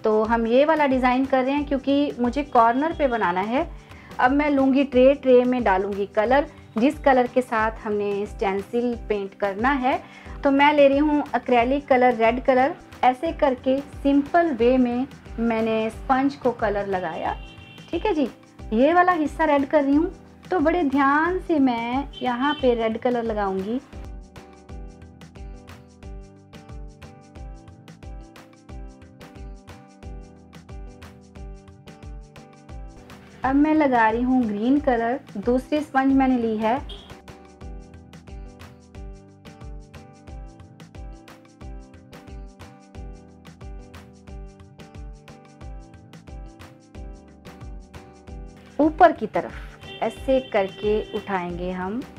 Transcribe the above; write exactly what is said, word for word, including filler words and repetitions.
तो हम ये वाला डिज़ाइन कर रहे हैं क्योंकि मुझे कॉर्नर पे बनाना है। अब मैं लूँगी ट्रे, ट्रे में डालूँगी कलर, जिस कलर के साथ हमने स्टेंसिल पेंट करना है। तो मैं ले रही हूँ एक्रेलिक कलर, रेड कलर। ऐसे करके सिंपल वे में मैंने स्पंज को कलर लगाया। ठीक है जी, ये वाला हिस्सा रेड कर रही हूँ, तो बड़े ध्यान से मैं यहाँ पे रेड कलर लगाऊंगी। अब मैं लगा रही हूँ ग्रीन कलर, दूसरी स्पंज मैंने ली है। ऊपर की तरफ ऐसे करके उठाएंगे हम